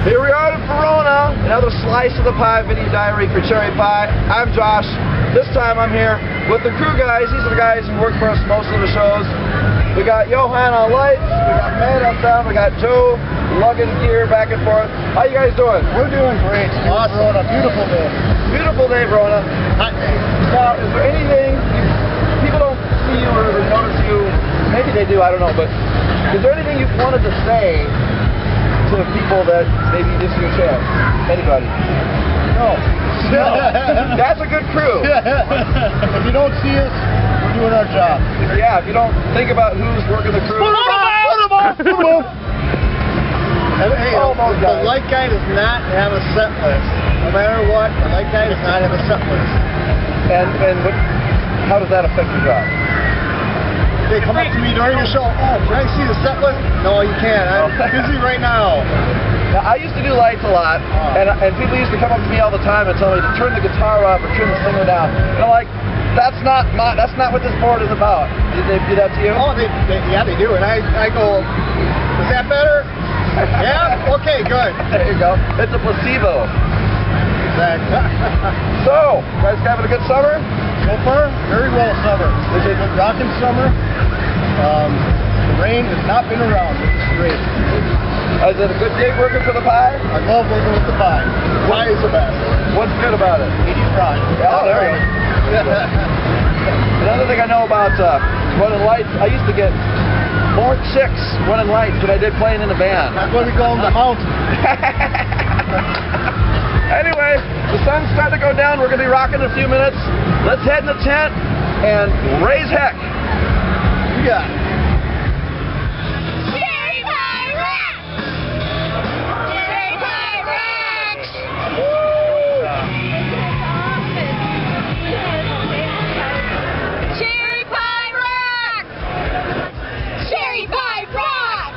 Here we are in Verona, another slice of the pie video diary for Cherry Pie. I'm Josh. This time I'm here with the crew guys. These are the guys who work for us most of the shows. We got Johan on lights, we got Matt on sound, we got Joe lugging gear back and forth. How you guys doing? We're doing great. Awesome. Verona, beautiful day. Beautiful day, Verona. Now, is there anything, people don't see you or notice you, maybe they do, I don't know, but is there anything you wanted to say to people that maybe just your chance? Anybody? No. That's a good crew. If you don't see us, we're doing our job. Yeah, if you don't think about who's working the crew. Put 'em up! Hey, the light guy does not have a set list. No matter what, the light guy does not have a set list. And how does that affect your job? They come up to me during the show, oh, can I see the set list? No, you can't. I'm busy right now. Now, I used to do lights a lot, and people used to come up to me all the time and tell me to turn the guitar up or turn the singer down. And I'm like, that's not what this board is about. Did they do that to you? Oh, yeah, they do. And I go, is that better? Yeah? Okay, good. There you go. It's a placebo. Exactly. So, guys having a good summer? So far, very well summer. It's a rocking summer. The rain has not been around. It's great. Is it a good gig working for the pie? I love working with the pie. Pie is the best. What's good about it? 80s rock. Oh, there you go. Another thing I know about running lights, I used to get more chicks running lights than I did playing in a band. That's why we call them the mountain. Anyway, the sun's starting to go down. We're going to be rocking in a few minutes. Let's head in the tent and raise heck. You got it. Cherry Pie rocks! Cherry Pie rocks! Cherry Pie rocks! Cherry Pie rocks!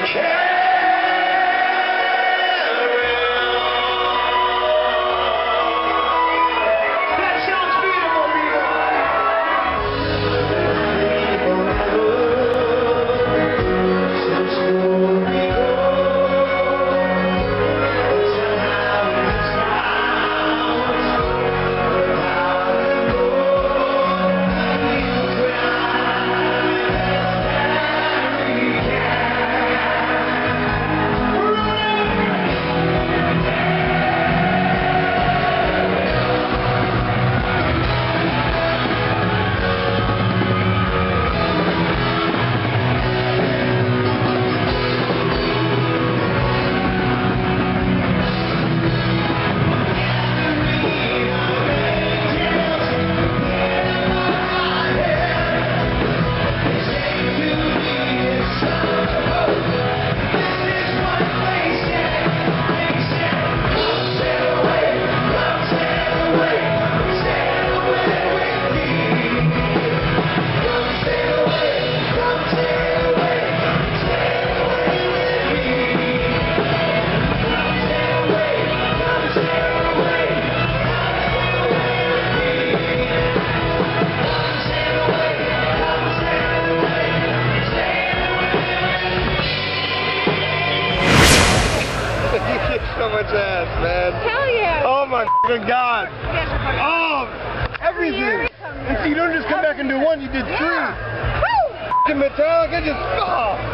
So much ass, man. Hell yeah. Oh my fucking God. Oh, everything. And so you don't just come back and do one, you did three. Woo! Fucking Metallica just, oh.